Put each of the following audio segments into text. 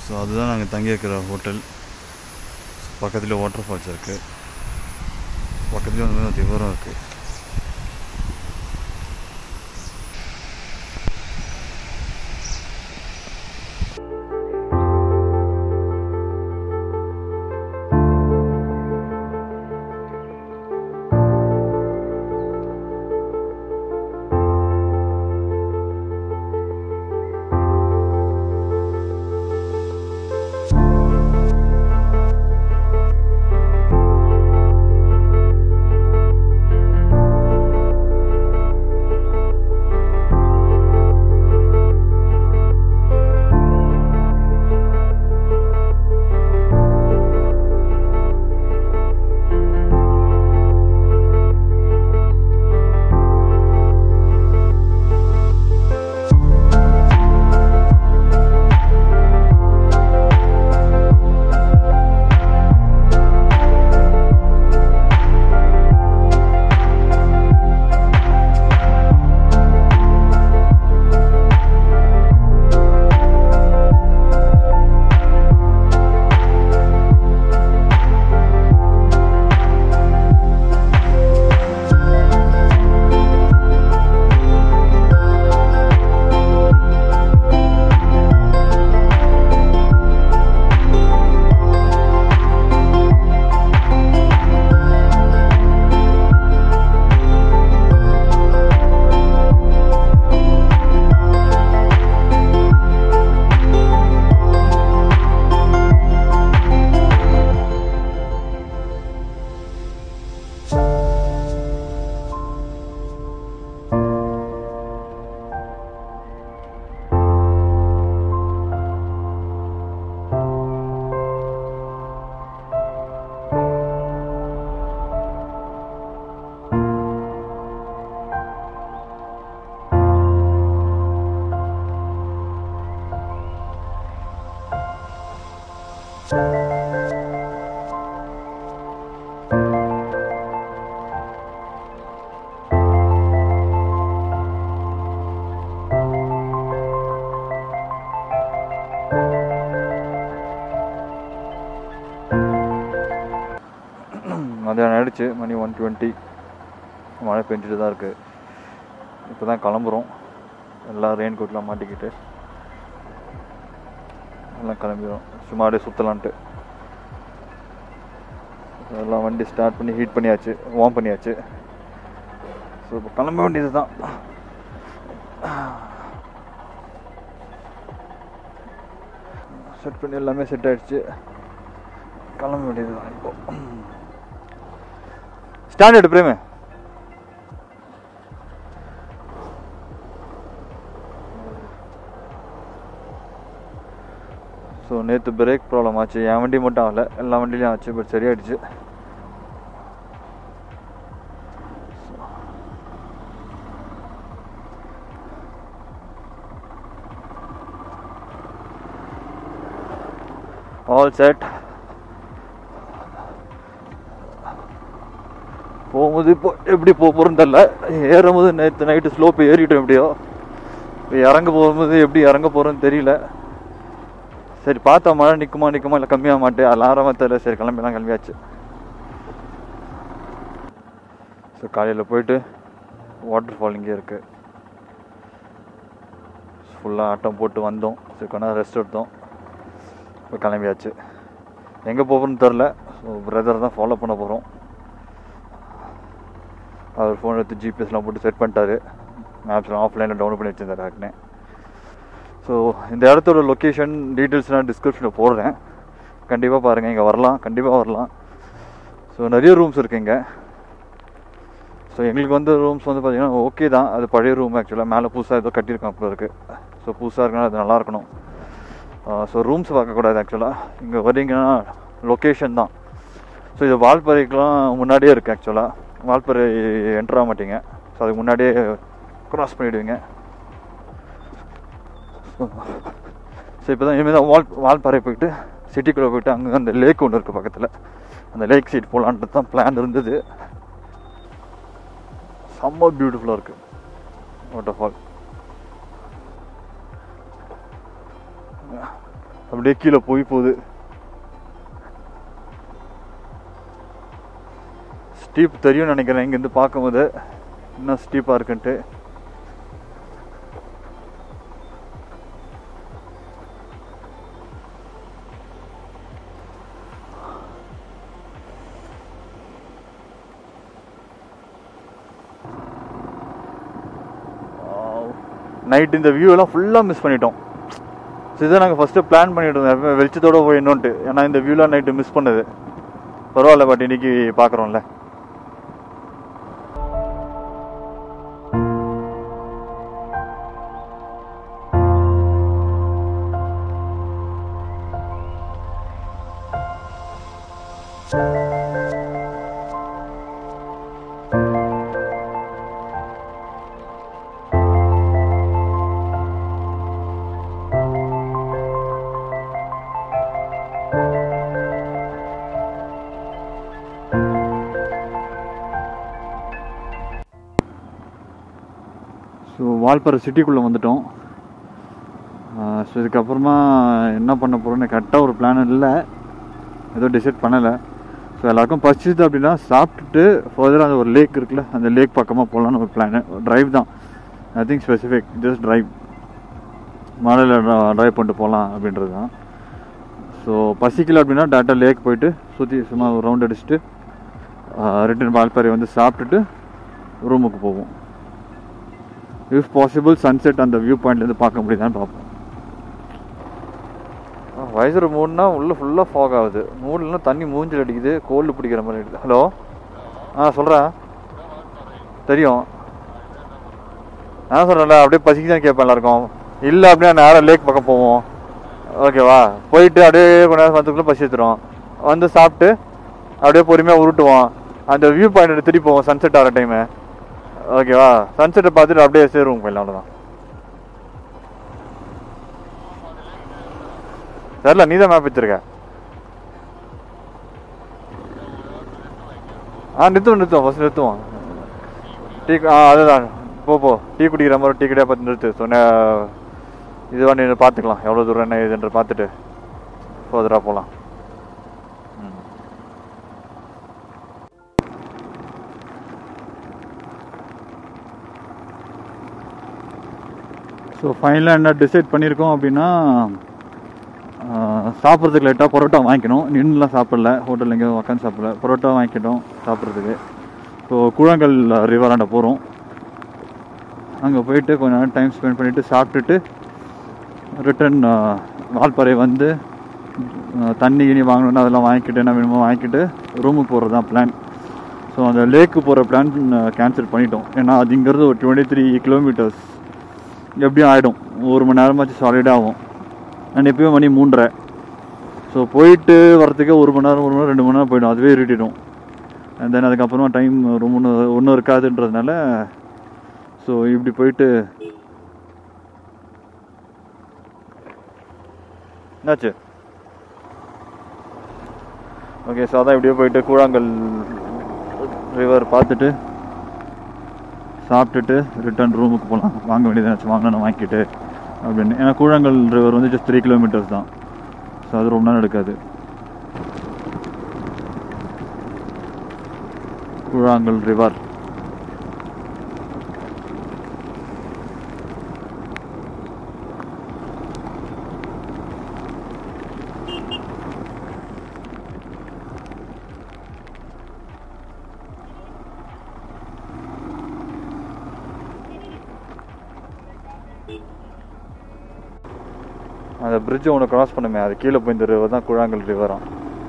So அதுதான் நாங்கள் தங்கியிருக்கிற ஹோட்டல். பக்கத்தில் வாட்டர் ஃபால்ஸ் இருக்குது, பக்கத்துலேயே வந்து ரிவரும் இருக்குது. மதியானம் ஆகிடுச்சு, மணி 1:20. மழை பெஞ்சிட்டு தான் இருக்குது. இப்போ தான் கிளம்புறோம். எல்லாம் ரெயின் கோட்லாம் மாட்டிக்கிட்டு எல்லாம் கிளம்பிடும். சும்மா அப்படியே சுற்றலான்ட்டு எல்லாம் வண்டி ஸ்டார்ட் பண்ணி ஹீட் பண்ணியாச்சு, வார்ம் பண்ணியாச்சு. ஸோ இப்போ கிளம்ப வேண்டியது தான். செட் பண்ணி எல்லாமே செட் ஆகிடுச்சு, கிளம்ப வேண்டியது தான். இப்போ ஸ்டாண்டர்டு பிரேமே ஸோ நேற்று பிரேக் ப்ராப்ளம் ஆச்சு. என் வண்டி மட்டும் ஆகலை, எல்லா வண்டிலையும் ஆச்சு. பட் சரியாயிடுச்சு. All set. போகும்போது இப்போ எப்படி போகிறோன்னு தெரில. ஏறும்போது நேற்று நைட்டு ஸ்லோப்பு ஏறிட்டோம் எப்படியோ. இப்போ இறங்க போகும்போது எப்படி இறங்க போகிறோன்னு தெரியல. சரி பார்த்தா மழை நிற்குமா இல்லை கம்மியாக மாட்டேன், அலாரமாக தெரியல. சரி கிளம்பியாச்சு. ஸோ காலையில் போயிட்டு வாட்டர் ஃபால் இங்கே இருக்குது. ஃபுல்லாக ஆட்டம் போட்டு வந்தோம். சரி கொஞ்ச நேரம் ரெஸ்ட் எடுத்தோம். இப்போ கிளம்பியாச்சு. எங்கே போகிறோன்னு தெரில. ஸோ பிரதர் தான் ஃபாலோ பண்ண போகிறோம். அவர் ஃபோன் எடுத்து ஜிபிஎஸ்லாம் போட்டு செட் பண்ணிட்டாரு. மேப்ஸ்லாம் ஆஃப்லைனில் டவுன்லோட் பண்ணி வச்சுருந்தாரு ஆக்னே. ஸோ இந்த இடத்தோட லொக்கேஷன் டீட்டெயில்ஸ் நான் டிஸ்கிரிப்ஷனில் போடுறேன். கண்டிப்பாக பாருங்கள், இங்கே வரலாம், கண்டிப்பாக வரலாம். ஸோ நிறைய ரூம்ஸ் இருக்குது இங்கே. ஸோ எங்களுக்கு வந்து ரூம்ஸ் வந்து பார்த்திங்கன்னா ஓகே தான். அது பழைய ரூம் ஆக்சுவலாக. மேலே புதுசாக ஏதோ கட்டியிருக்காங்க அப்போ இருக்குது. ஸோ புதுசாக இருக்குன்னா அது நல்லா இருக்கணும். ஸோ ரூம்ஸ் பார்க்கக்கூடாது ஆக்சுவலாக. இங்கே வரீங்கன்னா லொக்கேஷன் தான். ஸோ இது வால்பறைக்கெலாம் முன்னாடியே இருக்குது ஆக்சுவலாக. வால்பறை என்ட்ரு ஆக மாட்டீங்க. ஸோ அதுக்கு முன்னாடியே க்ராஸ் பண்ணிவிடுவீங்க. ஸோ இப்போ தான் இனிமேல் தான் வால்பாறை போயிட்டு சிட்டிக்குள்ளே போயிட்டு அங்கே அந்த லேக் ஒன்று இருக்குது பக்கத்தில். அந்த லேக் சைட் போகலான்ட்டு தான் பிளான் இருந்தது. செம்ம பியூட்டிஃபுல்லாக இருக்குது வாட்டர் ஃபால். அப்படியே கீழே போகுது. ஸ்டீப் தெரியும்னு நினைக்கிறேன் இங்கேருந்து பார்க்கும்போது இன்னும் ஸ்டீப்பாக இருக்குன்ட்டு. நைட் இந்த வியூவெல்லாம் ஃபுல்லாக மிஸ் பண்ணிட்டோம். ஸோ இதை நாங்கள் ஃபஸ்ட்டு பிளான் பண்ணிட்டு இருந்தோம் வெளிச்சத்தோடு போயிடணுன்ட்டு. ஏன்னா இந்த வியூலாம் நைட்டு மிஸ் பண்ணது. பரவாயில்ல, பட் இன்னைக்கு பார்க்குறோம்ல. ஸோ வால்பாறை சிட்டிக்குள்ளே வந்துட்டோம். ஸோ இதுக்கப்புறமா என்ன பண்ண போகிறோன்னு கரெக்டாக ஒரு பிளான் இல்லை, எதுவும் டிசைட் பண்ணலை. ஸோ எல்லாருக்கும் பசிச்சுது அப்படின்னா சாப்பிட்டுட்டு ஃபர்தராக அந்த ஒரு லேக் இருக்குல்ல, அந்த லேக் பக்கமாக போகலான்னு ஒரு பிளான். ட்ரைவ் தான், நத்திங் ஸ்பெசிஃபிக், ஜஸ்ட் ட்ரைவ், மலையில் ட்ரைவ் பண்ணிட்டு போகலாம் அப்படின்றது தான். ஸோ பசிக்கல அப்படின்னா டேரெக்டாக லேக் போயிட்டு சுற்றி சும்மா ஒரு ரவுண்ட் அடிச்சுட்டு ரிட்டர்ன் வால்பாறை வந்து சாப்பிட்டுட்டு ரூமுக்கு போவோம். இஃப் பாசிபிள் சன்செட் அந்த வியூ பாயிண்ட்லேருந்து பார்க்க முடியுதான்னு பார்ப்போம். வயசு மூணுனா உள்ளே ஃபுல்லாக ஃபாக் ஆகுது. மூணுலன்னா தண்ணி மூஞ்சில் அடிக்குது, கோல்டு பிடிக்கிற மாதிரி அடிக்குது. ஹலோ, சொல்கிறேன், தெரியும். நான் சொல்கிறேன்ல, அப்படியே பசிக்குதான் கேட்பேன் எல்லாருக்கும். இல்லை அப்படின்னா நேரம் லேக் பக்கம் போவோம், ஓகேவா? போயிட்டு அப்படியே கொஞ்ச நேரம் மரத்துக்குள்ளே பசி எடுத்துரும், வந்து சாப்பிட்டு அப்படியே பொறுமையாக உருட்டுவோம். அந்த வியூ பாயிண்ட் திருப்பி போவோம் சன்செட் ஆகிற டைமு, ஓகேவா? சன்செட்டை பார்த்துட்டு அப்படியே சேருவோம் போயிடலாம், அவ்வளோதான். சரில, நீ தான் மேப் வச்சிருக்க. நிறுத்துவோம் ஃபஸ்ட் நிறுத்துவோம். டீ அதுதான் போ டீ குடிக்கிற மாதிரி டீ கடையாக பார்த்து நிறுத்து. சொன்ன இதுவாக நீ பார்த்துக்கலாம் எவ்வளோ தூரம் என்ன இதுன்ற பார்த்துட்டு ஃபர்தராக போகலாம். ஸோ ஃபைனலாக என்ன டிசைட் பண்ணியிருக்கோம் அப்படின்னா, சாப்பிட்றதுக்கு லைட்டாக பரோட்டா வாங்கிக்கணும். நின்றுலாம் சாப்பிடல, ஹோட்டலில் எங்கேயும் உட்காந்து சாப்பிடல, பரோட்டா வாங்கிக்கிட்டோம் சாப்பிட்றதுக்கு. ஸோ கூழாங்கல் ரிவராண்ட போகிறோம். அங்கே போயிட்டு கொஞ்ச நேரம் டைம் ஸ்பெண்ட் பண்ணிவிட்டு சாப்பிட்டுட்டு ரிட்டன் வால்பாறை வந்து தண்ணி கிணி வாங்கணுன்னா அதெல்லாம் வாங்கிக்கிட்டு என்ன வேணுமோ வாங்கிக்கிட்டு ரூமுக்கு போகிறது தான் பிளான். ஸோ அந்த லேக்கு போகிற பிளான் கேன்சல் பண்ணிட்டோம். ஏன்னா அது இங்கேருந்து ஒரு 23 கிலோமீட்டர்ஸ் எப்படியும் ஆகிடும், 1 மணி நேரமாச்சு சாலிடாக ஆகும். அண்ட் எப்பயும் மணி 3:30. ஸோ போயிட்டு வரத்துக்கே 1 மணி நேரம் 2 மணி நேரம் போயிடும், அதுவே இருட்டிடும். அண்ட் தென் அதுக்கப்புறமா டைம் ரொம்ப ஒன்றும் இருக்காதுன்றதுனால ஸோ இப்படி போயிட்டு என்னாச்சு ஓகே. ஸோ அதான் இப்படியே போயிட்டு கூழாங்கல் ரிவர் பார்த்துட்டு சாப்பிட்டுட்டு ரிட்டர்ன் ரூமுக்கு போகலாம். வாங்க வேண்டியதாச்சு வாங்கணும் வாங்கிக்கிட்டு அப்படின்னு. ஏன்னா கூழாங்கல் ரிவர் வந்து ஜஸ்ட் 3 கிலோமீட்டர்ஸ் தான். ஸோ அது ரொம்ப நேரம் எடுக்காது. கூழாங்கல் ரிவர் அந்த பிரிட்ஜை ஒன்று கிராஸ் பண்ணுமே, அது கீழே போய் இந்த ரிவர் தான் கூழாங்கல் ரிவராம்.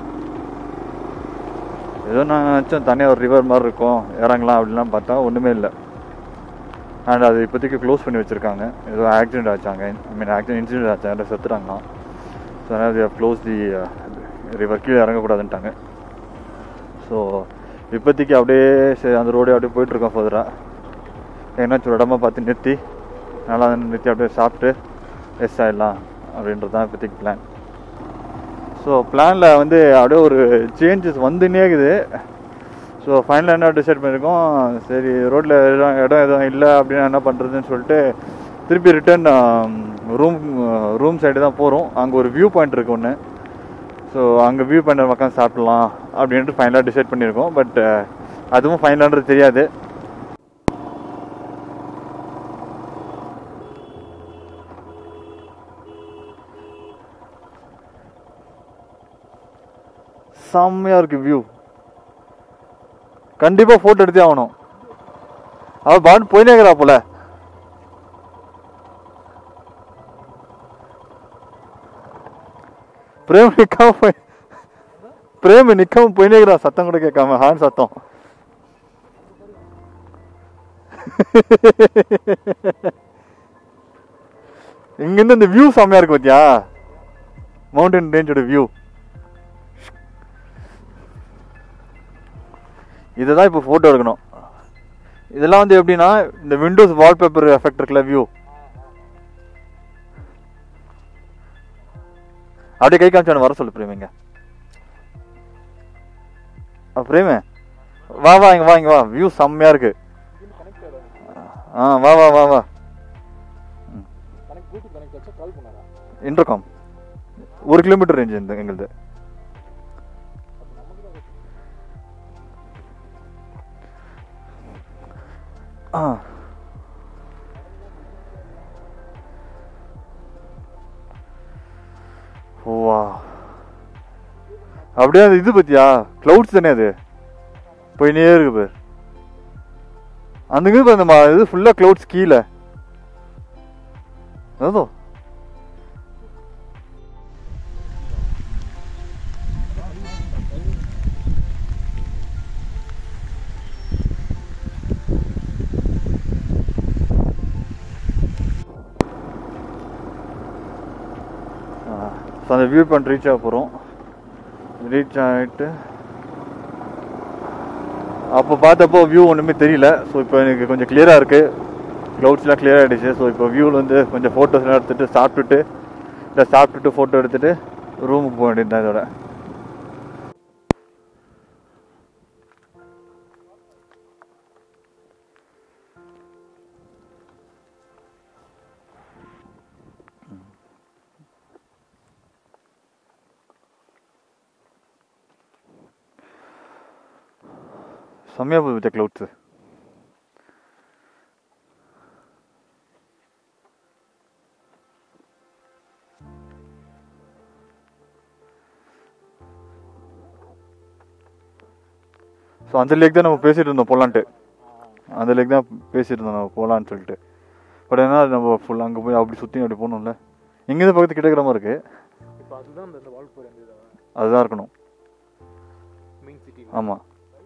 ஏதோ நான் நினச்சோம் தனியாக ஒரு ரிவர் மாதிரி இருக்கும் இறங்கலாம் அப்படின்லாம் பார்த்தா ஒன்றுமே இல்லை. அண்ட் அது இப்போதைக்கு க்ளோஸ் பண்ணி வச்சுருக்காங்க. ஏதோ ஆக்சிடென்ட் ஆச்சாங்க, இன்சிடென்ட் ஆச்சாங்க, யாரும் செத்துட்டாங்களாம். ஸோ அதனால் தி க்ளோஸ் தி ரிவர், கீழே இறங்கக்கூடாதுன்ட்டாங்க. ஸோ இப்போதைக்கு அப்படியே சரி அந்த ரோடே அப்படியே போயிட்டுருக்கோம் ஃபர்தராக. எங்கேனாச்சும் ஒரு இடமா பார்த்து நிறுத்தி நல்லா நிறுத்தி அப்படியே சாப்பிட்டு எஸ் ஆகிடலாம் அப்படின்றது தான் இப்போதைக்கு பிளான். ஸோ பிளானில் வந்து அப்படியே ஒரு சேஞ்சஸ் வந்துன்னே இருக்குது. ஸோ ஃபைனலாக என்ன டிசைட் பண்ணியிருக்கோம், சரி ரோட்டில் இடம் எதுவும் இல்லை அப்படின்னா என்ன பண்ணுறதுன்னு சொல்லிட்டு திருப்பி ரிட்டர்ன் ரூம் சைடு தான் போகிறோம். அங்கே ஒரு வியூ பாயிண்ட் இருக்குது ஒன்று. ஸோ அங்கே வியூ பாயிண்ட் பக்கம் சாப்பிட்லாம் அப்படின்ட்டு ஃபைனலாக டிசைட் பண்ணியிருக்கோம். பட் அதுவும் ஃபைனலான்றது தெரியாது. செம்மையாக இருக்குது வியூ. கண்டிப்பாக ஃபோட்டோ எடுத்தே ஆகணும். அவள் பாட்டு போயினே இருக்கிறா போல. பிரேம் நிக்காம போயினே இருக்கிறா, சத்தம் கூட கேட்காம, ஹார்ன் சத்தம். இங்கிருந்து இந்த வியூ செம்மையா இருக்கு பாத்தியா, மவுண்டன் ரேஞ்சோட வியூ. இதுதான் இப்போ ஃபோட்டோ எடுக்கணும். இதெல்லாம் வந்து எப்படின்னா இந்த விண்டோஸ் வால்பேப்பர் எஃபெக்ட் இருக்குல்ல, வியூ அப்படியே கை காமிச்சானு வர சொல்லு பிரேமிங்க. பிரேமே வா வா இங்க வா, இங்க வா, வியூ செம்மையா இருக்கு. வா வா வா வா. இன்டர்காம் 1 கிலோமீட்டர் ரேஞ்ச் எங்களுது. ஓவா, அப்படியே அது இது பத்தியா, கிளவுட்ஸ் தானே அது, போயினே இருக்கு பேர். அந்த இது ஃபுல்லா கிளவுட்ஸ் கீழே. அதோ அந்த வியூ பாயிண்ட் ரீச் ஆக போகிறோம். ரீச் ஆகிட்டு அப்போ பார்த்தப்போ வியூ ஒன்றுமே தெரியல. ஸோ இப்போ எனக்கு கொஞ்சம் கிளியராக இருக்குது, க்ளவுட்ஸ்லாம் கிளியர் ஆகிடுச்சு. ஸோ இப்போ வியூவில் வந்து கொஞ்சம் ஃபோட்டோஸ்லாம் எடுத்துகிட்டு சாப்பிட்டுட்டு ஃபோட்டோ எடுத்துகிட்டு ரூமுக்கு போக வேண்டியது தான் இதோட. செம்மையாக போகுது வித் க்ளவுட்ஸு. ஸோ அந்த லேக் தான் நம்ம பேசிகிட்டு இருந்தோம் போகலான்ட்டு. அந்த லேக் தான் பேசிகிட்டு இருந்தோம் நம்ம போகலான்னு சொல்லிட்டு. பட் ஏன்னா நம்ம ஃபுல் அங்கே போய் அப்படி சுற்றி அப்படி போகணும்ல. இங்கேருந்து பக்கத்து கிட்டக்கிற மாதிரி இருக்குது. அதுதான் இருக்கணும். ஆமாம்,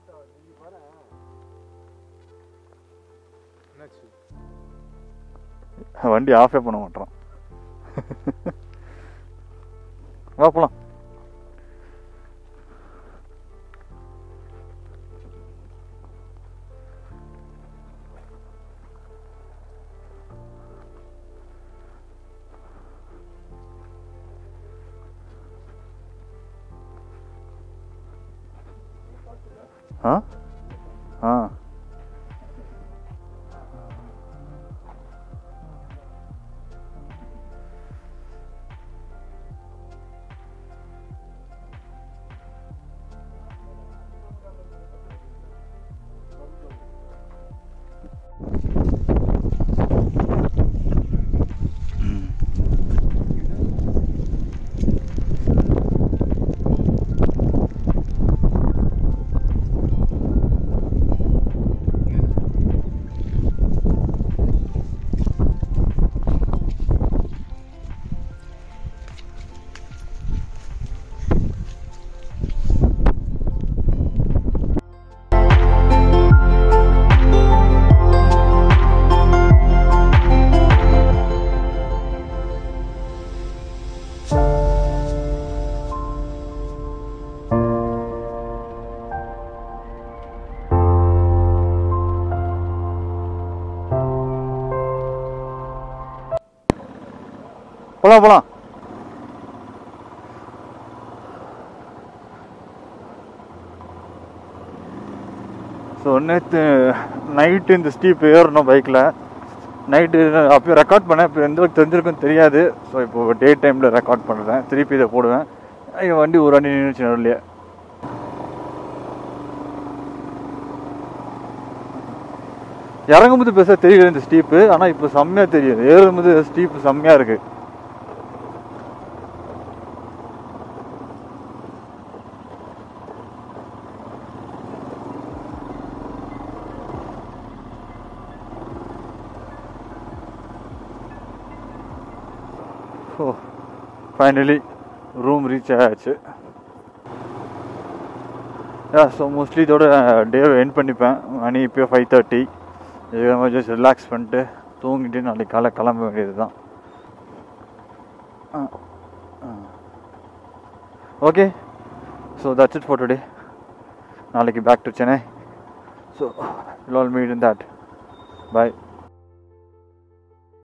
வண்டி ஆஃபே பண்ண மாட்டோம். வா போலாம். ஆ ஆ போலாம் போலாம். ஸோ நேற்று நைட்டு இந்த ஸ்டீப் ஏறணும் பைக்கில். நைட்டு அப்போ ரெக்கார்ட் பண்ணேன். இப்போ எந்த அளவுக்கு தெரிஞ்சிருக்குன்னு தெரியாது. ஸோ இப்போ டே டைமில் ரெக்கார்ட் பண்ணுறேன். திருப்பி இதை போடுவேன். என் வண்டி ஒரு வண்டி நின்றுச்சு நடுலையே. இறங்கும்போது பெருசாக தெரியல இந்த ஸ்டீப்பு. ஆனால் இப்போ செம்மையாக தெரியுது. ஏறும்போது ஸ்டீப்பு செம்மையாக இருக்குது. ஸோ ஃபைனலி ரூம் ரீச் ஆயாச்சு. ஸோ மோஸ்ட்லி இதோட டேவை எண்ட் பண்ணிப்பேன். மணி இப்போ 5:30. ஜஸ்ட் ரிலாக்ஸ் பண்ணிட்டு தூங்கிட்டு நாளைக்கு காலை கிளம்ப வேண்டியது தான். Okay, so that's it for today. நாளைக்கு back to Chennai. So will all meet in that. Bye.